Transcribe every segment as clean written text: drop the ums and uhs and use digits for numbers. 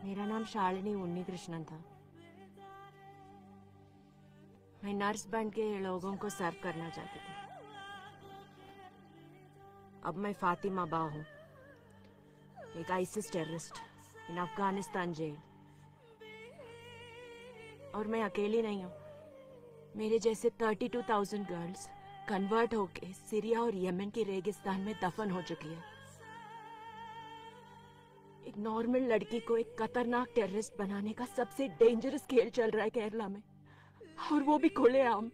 मेरा नाम शालिनी उन्नीकृष्णन था। मैं नर्स बन के लोगों को सर्व करना चाहती थी। अब मैं फातिमा बा हूँ, एक ISIS terrorist in Afghanistan jail. और मैं अकेली नहीं हूँ, मेरे जैसे 32,000 गर्ल्स कन्वर्ट होके सीरिया और यमन के रेगिस्तान में दफन हो चुकी है। एक नॉर्मल लड़की को एक खतरनाक टेररिस्ट बनाने का सबसे डेंजरस खेल चल रहा है केरला में, और वो भी खुलेआम।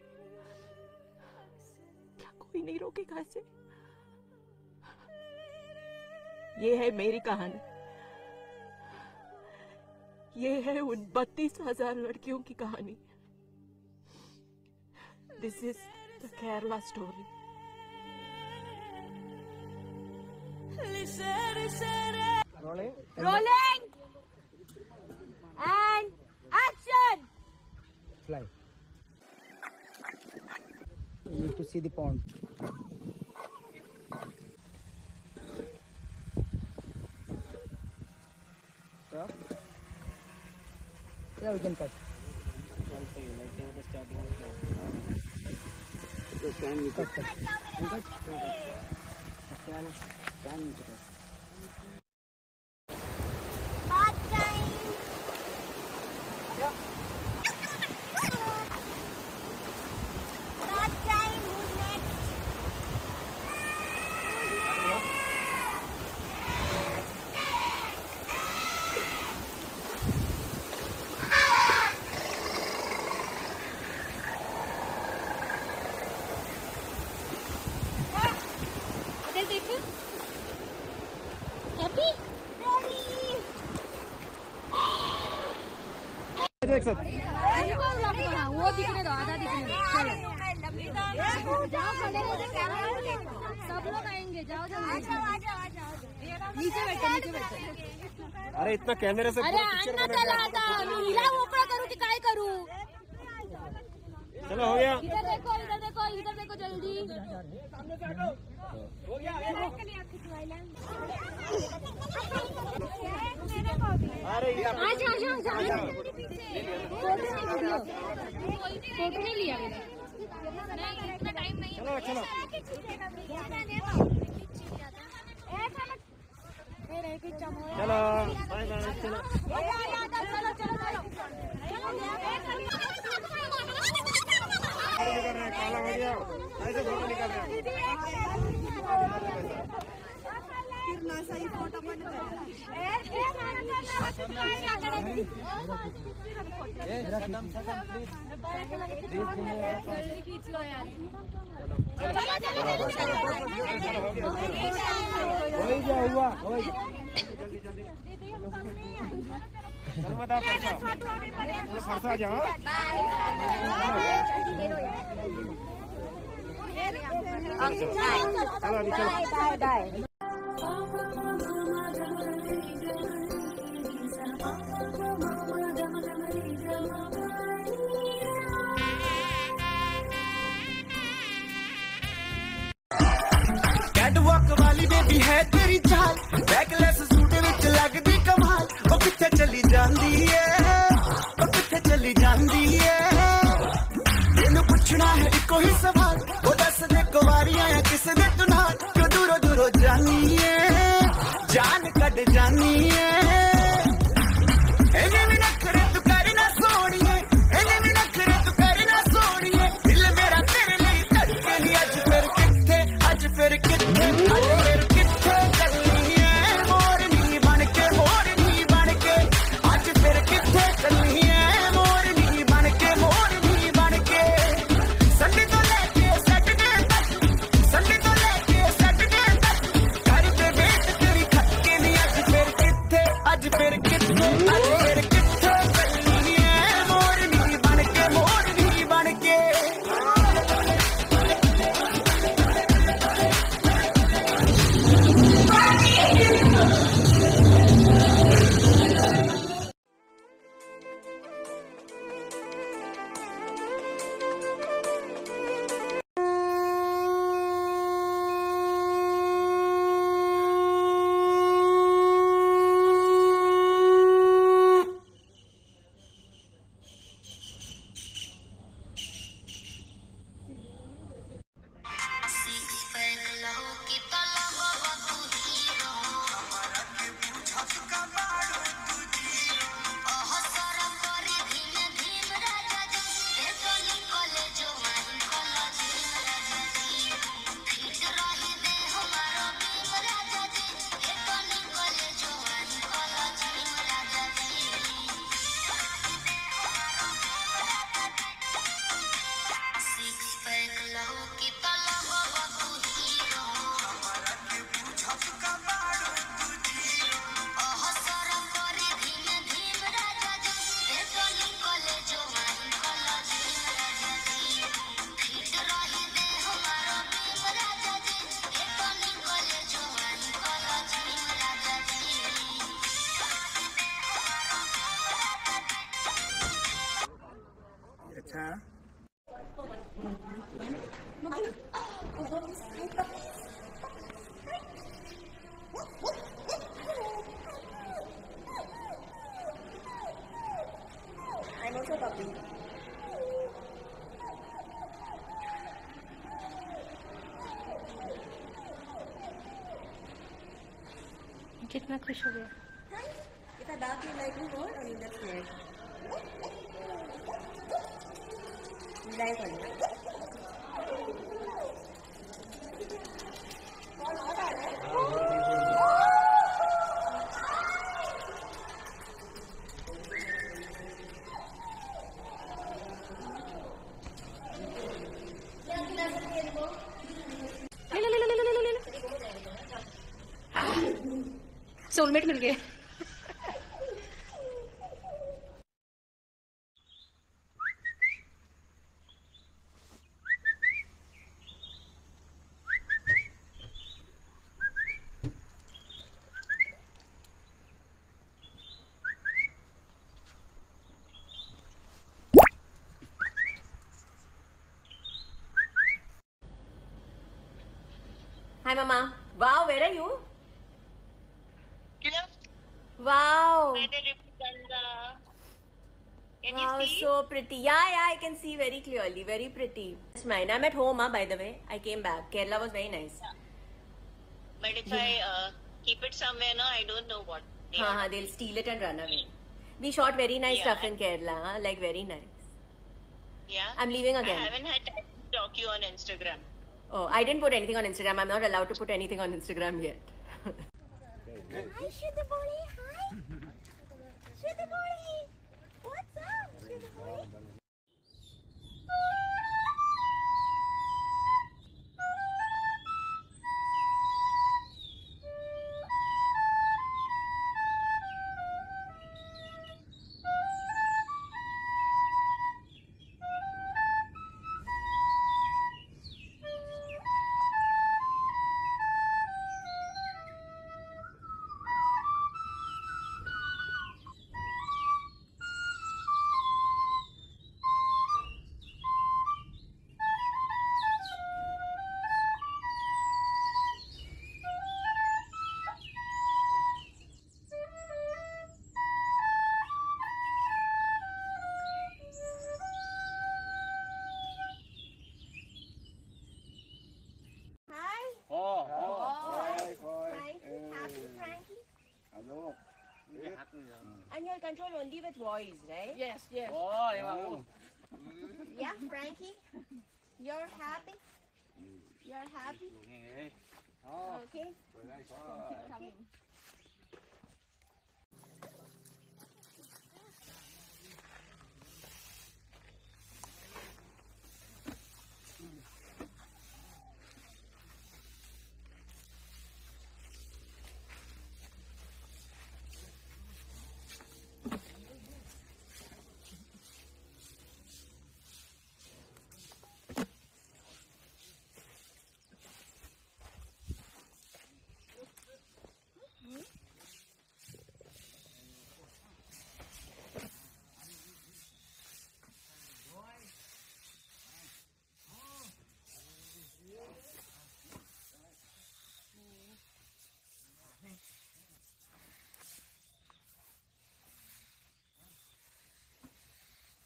क्या कोई नहीं रोकेगा इसे? ये है मेरी कहानी, ये है उन 32,000 लड़कियों की कहानी। This is the Kerala story. Rolling and action. Fly. You need to see the pond. Stop. Yeah, we can cut. देख सकते वो दिखने दो, आधा दिखने दो। जाओ खड़े हो, सब लोग आएंगे। जाओ जाओ, नीचे बैठो, नीचे बैठो। अरे इतना कैमरे से अरे अन्ना चला आता, मी हिला मोकळा करू की काय करू? चलो हो गया। इधर देखो, इधर देखो, इधर देखो जल्दी। हो गया। अरे आजा आजा आजा। फोटो नहीं लिया मैंने। नहीं, इतना टाइम नहीं है। चलो चलो। चलो बाय बाय। चलो चलो चलो काला हो गया, ऐसे फोटो निकाल रहे सही फोटो फरसा जाओ। Bye bye. कैटवॉक वाली बेबी है तेरी चाल, बैकलेस सूट विच लगदी कमाल। ओ किथे चली जांदी है, ओ किथे चली जांदी है। मैनू पुछना है इको ही सवाल, ओ दस दे कुवारियां या किस दे तू नाल। क्यों दूरों दूरों जानी है, जान कट जानी है। एने भी नखरे तू करी ना सोनिए, एने भी नखरे तू करी ना सोनिए। दिल मेरा तेरे लिए धड़के नहीं। अज फिर किथे, अज फिर किथे, अज फिर किथे चलनी है मोरनी बन के, मोरनी बन के। अज फिर किथे चलनी है मोरनी बन के, मोरनी बन के। संडे तो लेके सैटरडे तक, संडे तो लेके सैटरडे तक घर पे वेट तेरी खटके नहीं। अज फिर किथे, अज फिर किथे, अज फिर किथे चलनी है मोरनी बन के, मोरनी बन के। कितना खुश हो गया. If I bark, you like me more or you get scared? You like only. Soulmate मिल गए. Hi, Mama. Wow, where are you? Wow. Can Wow, you see? so pretty. Yeah, I can see very clearly. Very pretty. It's mine. I'm at home, by the way. I came back. Kerala was very nice. But if I keep it somewhere now, I don't know what. they are. They'll steal it and run away. We shot very nice Yeah. stuff in Kerala. Like, very nice. Yeah. I'm leaving I again. haven't had time to stalk you on Instagram. Oh, I didn't put anything on Instagram. I'm not allowed to put anything on Instagram yet. Hi, Shridhar. Hi. Shridhar. What's up, Shridhar? And you'll control only with voice, right? Yes. Yeah, Frankie? You're happy? You're happy? Okay.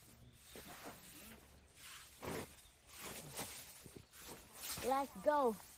Let's go.